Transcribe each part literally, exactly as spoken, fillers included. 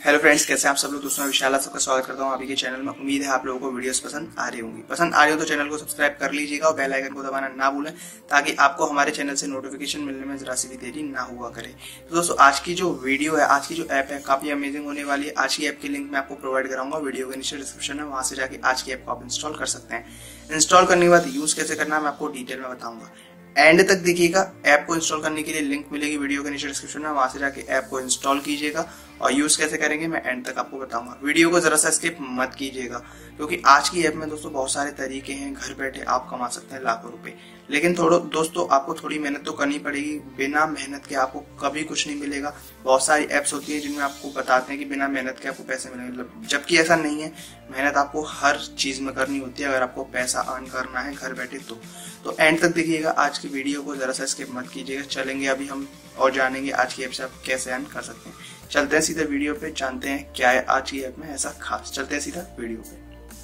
Hello friends, कैसे हैं आप सब लोग। दोस्तों मैं विशाल सबका स्वागत करता हूं अभी के चैनल में। उम्मीद है आप लोगों को वीडियोस पसंद आ रही होंगी। पसंद आ रही हो तो चैनल को सब्सक्राइब कर लीजिएगा और बेल आइकन को दबाना ना भूलें, ताकि आपको हमारे चैनल से नोटिफिकेशन मिलने में जरा सी भी देरी ना हुआ करे। तो दोस्तों आज की जो वीडियो है, आज की जो ऐप है, काफी अमेजिंग होने वाली है। आज की ऐप की लिंक मैं आपको प्रोवाइड कराऊंगा वीडियो के नीचे डिस्क्रिप्शन में, वहां से जाके आज की ऐप को आप इंस्टॉल कर सकते हैं। इंस्टॉल करने के बाद यूज कैसे करना है मैं आपको डिटेल में बताऊंगा। एंड तक देखिएगा। ऐप को इंस्टॉल करने के लिए लिंक मिलेगी वीडियो के नीचे डिस्क्रिप्शन में, वहां से जाके ऐप को इंस्टॉल कीजिएगा और यूज कैसे करेंगे मैं एंड तक आपको बताऊंगा। वीडियो को जरा सा स्किप मत कीजिएगा, क्योंकि आज की ऐप में दोस्तों बहुत सारे तरीके हैं, घर बैठे आप कमा सकते हैं लाखों रुपए। लेकिन थोड़ा दोस्तों आपको थोड़ी मेहनत तो करनी पड़ेगी। बिना मेहनत के आपको कभी कुछ नहीं मिलेगा। बहुत सारी ऐप्स होती है जिनमें आपको बताते हैं कि बिना मेहनत के आपको पैसे मिलेंगे, जबकि ऐसा नहीं है। मेहनत आपको हर चीज में करनी होती है अगर आपको पैसा अर्न करना है घर बैठे तो तो एंड तक देखिएगा आज की वीडियो को, जरा सा स्किप मत कीजिएगा। चलेंगे अभी हम और जानेंगे आज की ऐप से आप कैसे अर्न कर सकते हैं। चलते हैं सीधा वीडियो पे, जानते हैं क्या है आज की ऐप में ऐसा खास। चलते हैं सीधा वीडियो पे।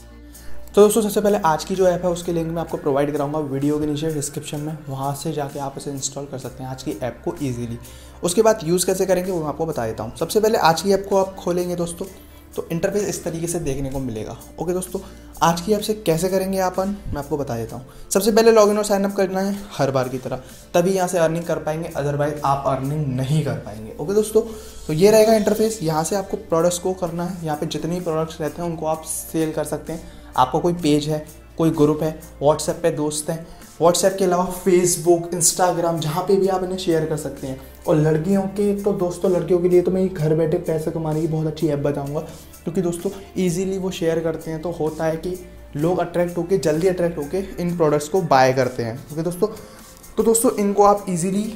तो दोस्तों सबसे पहले आज की जो ऐप है उसकी लिंक मैं आपको प्रोवाइड कराऊंगा वीडियो के नीचे डिस्क्रिप्शन में, वहाँ से जाके आप इसे इंस्टॉल कर सकते हैं आज की ऐप को इजीली। उसके बाद यूज़ कैसे करेंगे वो मैं आपको बता देता हूँ। सबसे पहले आज की ऐप को आप खोलेंगे दोस्तों, तो इंटरफेस इस तरीके से देखने को मिलेगा। ओके दोस्तों, आज की ऐप से कैसे करेंगे आप अर्न मैं आपको बता देता हूँ। सबसे पहले लॉगिन और साइनअप करना है हर बार की तरह, तभी यहाँ से अर्निंग कर पाएंगे, अदरवाइज आप अर्निंग नहीं कर पाएंगे। ओके दोस्तों, तो ये रहेगा इंटरफेस। यहाँ से आपको प्रोडक्ट्स को करना है। यहाँ पे जितने भी प्रोडक्ट्स रहते हैं उनको आप सेल कर सकते हैं। आपको कोई पेज है, कोई ग्रुप है, व्हाट्सएप पे दोस्त हैं, व्हाट्सएप के अलावा फेसबुक, इंस्टाग्राम, जहाँ पे भी आप इन्हें शेयर कर सकते हैं। और लड़कियों के तो दोस्तों लड़कियों के लिए तो मैं घर बैठे पैसे कमाने की बहुत अच्छी ऐप बताऊंगा, क्योंकि दोस्तों इजीली वो शेयर करते हैं, तो होता है कि लोग अट्रैक्ट होके जल्दी अट्रैक्ट होके इन प्रोडक्ट्स को बाय करते हैं। ओके दोस्तों, तो दोस्तों इनको आप इजीली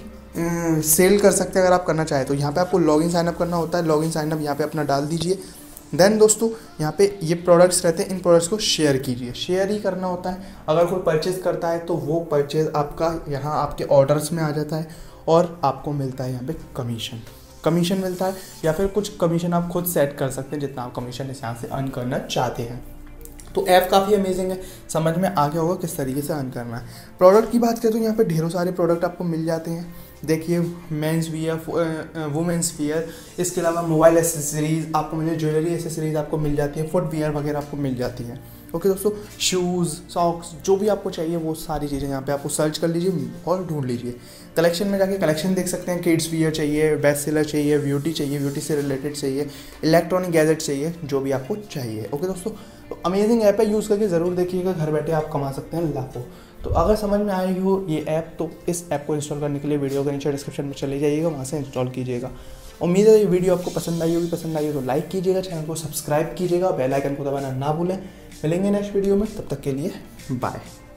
सेल कर सकते हैं अगर आप करना चाहें तो। यहाँ पे आपको लॉगिन साइनअप करना होता है। लॉगिन साइनअप यहाँ पे अपना डाल दीजिए। देन दोस्तों यहाँ पे ये प्रोडक्ट्स रहते हैं, इन प्रोडक्ट्स को शेयर कीजिए। शेयर ही करना होता है। अगर कोई परचेज़ करता है तो वो परचेज़ आपका यहाँ आपके ऑर्डर्स में आ जाता है और आपको मिलता है यहाँ पे कमीशन कमीशन मिलता है, या फिर कुछ कमीशन आप खुद सेट कर सकते हैं जितना आप कमीशन इस यहाँ से अर्न करना चाहते हैं। तो ऐप काफ़ी अमेजिंग है, समझ में आ गया होगा किस तरीके से अर्न करना है। प्रोडक्ट की बात करें तो यहाँ पे ढेरों सारे प्रोडक्ट आपको मिल जाते हैं। देखिए, मेंस वियर, वुमेंस वियर, इसके अलावा मोबाइल एसेसरीज़ आपको मिल, ज्वेलरी एसेसरीज़ आपको मिल जाती है, फुट वियर वगैरह आपको मिल जाती है। ओके दोस्तों, शूज़, सॉक्स, जो भी आपको चाहिए वो सारी चीज़ें यहाँ पे आपको सर्च कर लीजिए और ढूंढ लीजिए। कलेक्शन में जाके कलेक्शन देख सकते हैं। किड्स वियर चाहिए, बेस्ट सेलर चाहिए, ब्यूटी चाहिए, ब्यूटी से रिलेटेड चाहिए, इलेक्ट्रॉनिक गैजेट चाहिए, जो भी आपको चाहिए। ओके दोस्तों, तो अमेजिंग ऐप है, यूज़ करके ज़रूर देखिएगा। घर बैठे आप कमा सकते हैं लाखों। तो अगर समझ में आई हो ये ऐप, तो इस ऐप को इंस्टॉल करने के लिए वीडियो के नीचे डिस्क्रिप्शन में चले जाइएगा, वहाँ से इंस्टॉल कीजिएगा। उम्मीद है ये वीडियो आपको पसंद आई होगी। पसंद आई हो तो लाइक कीजिएगा, चैनल को सब्सक्राइब कीजिएगा, बेल आइकन को दबाना ना भूलें। मिलेंगे नेक्स्ट वीडियो में, तब तक के लिए बाय।